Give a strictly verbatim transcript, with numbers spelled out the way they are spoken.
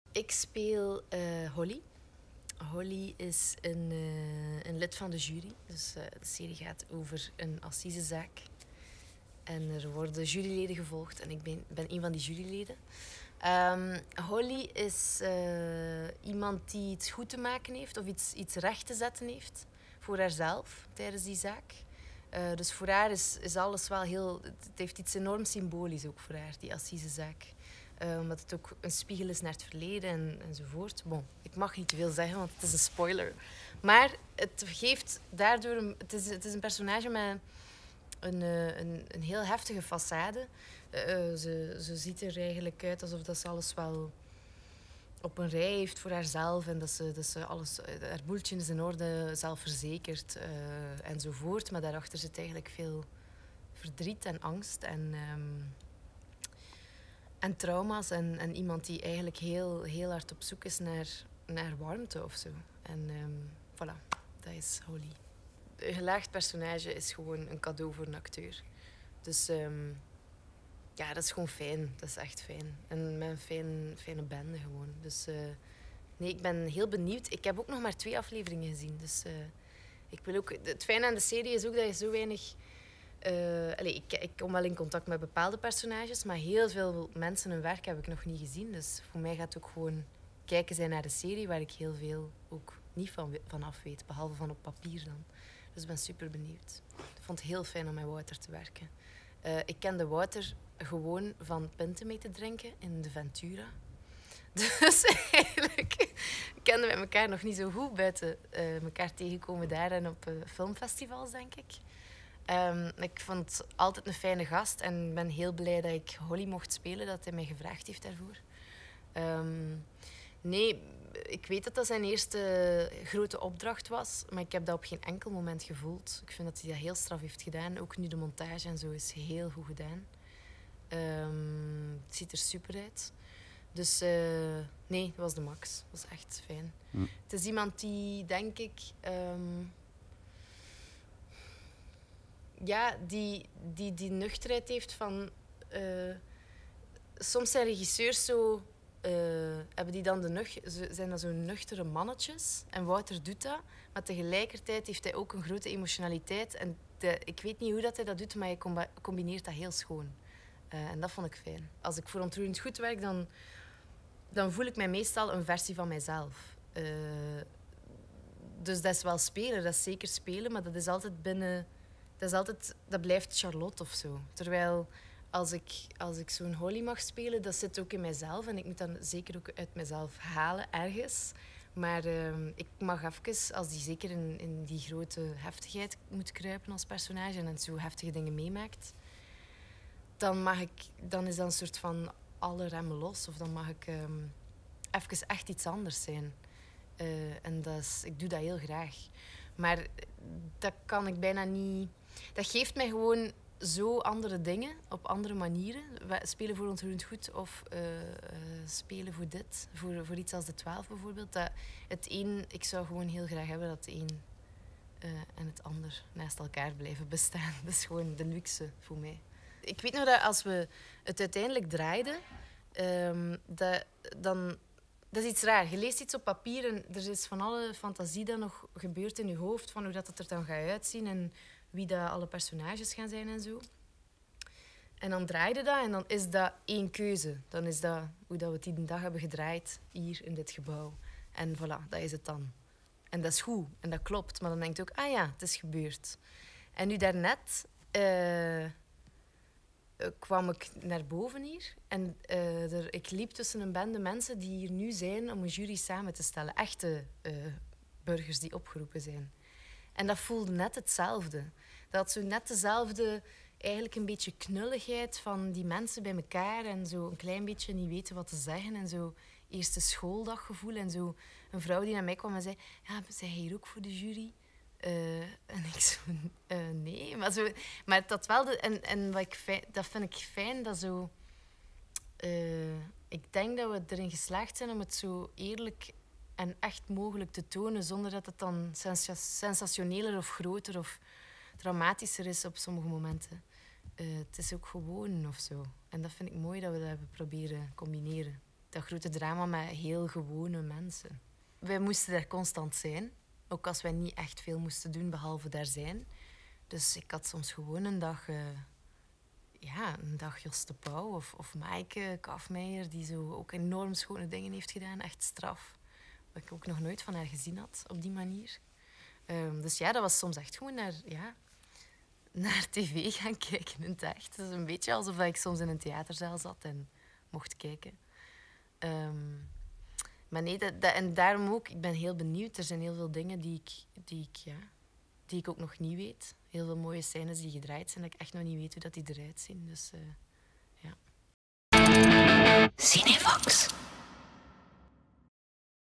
Ik speel uh, Holly. Holly is een, uh, een lid van de jury. Dus uh, de serie gaat over een assisezaak. En er worden juryleden gevolgd en ik ben, ben een van die juryleden. Um, Holly is uh, iemand die iets goed te maken heeft of iets, iets recht te zetten heeft voor haarzelf tijdens die zaak. Uh, dus voor haar is, is alles wel heel... Het heeft iets enorm symbolisch ook voor haar, die assisezaak. Uh, omdat het ook een spiegel is naar het verleden en, enzovoort. Bon, ik mag niet te veel zeggen, want het is een spoiler. Maar het geeft daardoor... Een, het, is, het is een personage met een, een, een heel heftige façade. Uh, ze, ze ziet er eigenlijk uit alsof dat ze alles wel op een rij heeft voor haarzelf. En dat ze, dat ze alles... Haar boeltje is in orde, zelfverzekerd uh, enzovoort. Maar daarachter zit eigenlijk veel verdriet en angst en... Um, En trauma's en, en iemand die eigenlijk heel, heel hard op zoek is naar, naar warmte of zo. En um, voilà, dat is Holly. Een gelaagd personage is gewoon een cadeau voor een acteur. Dus um, ja, dat is gewoon fijn. Dat is echt fijn. En met een fijn, fijne bende gewoon. Dus uh, nee, ik ben heel benieuwd. Ik heb ook nog maar twee afleveringen gezien. Dus uh, ik wil ook... Het fijne aan de serie is ook dat je zo weinig... Uh, allez, ik, ik kom wel in contact met bepaalde personages, maar heel veel mensen hun werk heb ik nog niet gezien. Dus voor mij gaat het ook gewoon kijken zijn naar de serie, waar ik heel veel ook niet van, van af weet, behalve van op papier dan. Dus ik ben super benieuwd. Ik vond het heel fijn om met Wouter te werken. Uh, ik kende Wouter gewoon van pinten mee te drinken in de Ventura. Dus eigenlijk kenden we elkaar nog niet zo goed buiten uh, elkaar tegenkomen daar en op uh, filmfestivals, denk ik. Um, ik vond het altijd een fijne gast en ben heel blij dat ik Holly mocht spelen, dat hij mij gevraagd heeft daarvoor. Um, nee, ik weet dat dat zijn eerste grote opdracht was, maar ik heb dat op geen enkel moment gevoeld. Ik vind dat hij dat heel straf heeft gedaan. Ook nu de montage en zo is heel goed gedaan. Um, het ziet er super uit. Dus uh, nee, dat was de max. Dat was echt fijn. Hm. Het is iemand die, denk ik... Um, Ja, die, die die nuchterheid heeft van... Uh, soms zijn regisseurs zo... Uh, hebben die dan de nuch, zijn dat zo nuchtere mannetjes. En Wouter doet dat. Maar tegelijkertijd heeft hij ook een grote emotionaliteit. En de, ik weet niet hoe dat hij dat doet, maar hij combineert dat heel schoon. Uh, en dat vond ik fijn. Als ik voor Ontroerend Goed werk, dan, dan voel ik mij meestal een versie van mijzelf. Uh, dus dat is wel spelen, dat is zeker spelen. Maar dat is altijd binnen... Dat, is altijd, dat blijft Charlotte of zo. Terwijl als ik, als ik zo'n Holly mag spelen, dat zit ook in mijzelf. En ik moet dan zeker ook uit mezelf halen, ergens. Maar uh, ik mag even, als die zeker in, in die grote heftigheid moet kruipen als personage en zo heftige dingen meemaakt, dan, mag ik, dan is dat een soort van alle remmen los. Of dan mag ik um, even echt iets anders zijn. Uh, en dat is, ik doe dat heel graag. Maar dat kan ik bijna niet... Dat geeft mij gewoon zo andere dingen, op andere manieren. Spelen voor Ontroerend Goed of uh, uh, spelen voor dit, voor, voor iets als de twaalf bijvoorbeeld. Dat het een, ik zou gewoon heel graag hebben dat het een uh, en het ander naast elkaar blijven bestaan. Dat is gewoon de luxe voor mij. Ik weet nog dat als we het uiteindelijk draaiden, um, dat, dan... Dat is iets raar. Je leest iets op papier en er is van alle fantasie dat nog gebeurt in je hoofd, van hoe dat het er dan gaat uitzien en wie dat alle personages gaan zijn en zo. En dan draai je dat en dan is dat één keuze. Dan is dat hoe dat we het die dag hebben gedraaid, hier in dit gebouw. En voilà, dat is het dan. En dat is goed en dat klopt. Maar dan denk je ook, ah ja, het is gebeurd. En nu daarnet... Uh, kwam ik naar boven hier en uh, er, ik liep tussen een bende mensen die hier nu zijn om een jury samen te stellen. Echte uh, burgers die opgeroepen zijn. En dat voelde net hetzelfde. Dat had zo net dezelfde, eigenlijk een beetje knulligheid van die mensen bij elkaar en zo een klein beetje niet weten wat te zeggen en zo eerste schooldaggevoel en zo een vrouw die naar mij kwam en zei, ja, ben jij hier ook voor de jury? Uh, en ik zo, uh, nee, maar, zo, maar dat wel, de, en, en wat ik fijn, dat vind ik fijn, dat zo, uh, ik denk dat we erin geslaagd zijn om het zo eerlijk en echt mogelijk te tonen, zonder dat het dan sensa sensationeler of groter of dramatischer is op sommige momenten. Uh, het is ook gewoon of zo. En dat vind ik mooi dat we dat hebben proberen combineren. dat grote drama met heel gewone mensen. Wij moesten daar constant zijn, ook als wij niet echt veel moesten doen behalve daar zijn. Dus ik had soms gewoon een dag, uh, ja, een dag Jos de Pauw of, of Maaike Kaufmeijer, die zo ook enorm schone dingen heeft gedaan, echt straf. Wat ik ook nog nooit van haar gezien had op die manier. Um, dus ja, dat was soms echt gewoon naar, ja, naar tv gaan kijken in het echt. Het is een beetje alsof ik soms in een theaterzaal zat en mocht kijken. Um, maar nee, dat, dat, en daarom ook, ik ben heel benieuwd. Er zijn heel veel dingen die ik, die ik, ja, die ik ook nog niet weet. Heel veel mooie scènes die gedraaid zijn, dat ik echt nog niet weet hoe dat die eruit zien. Dus uh, ja. Cinevox.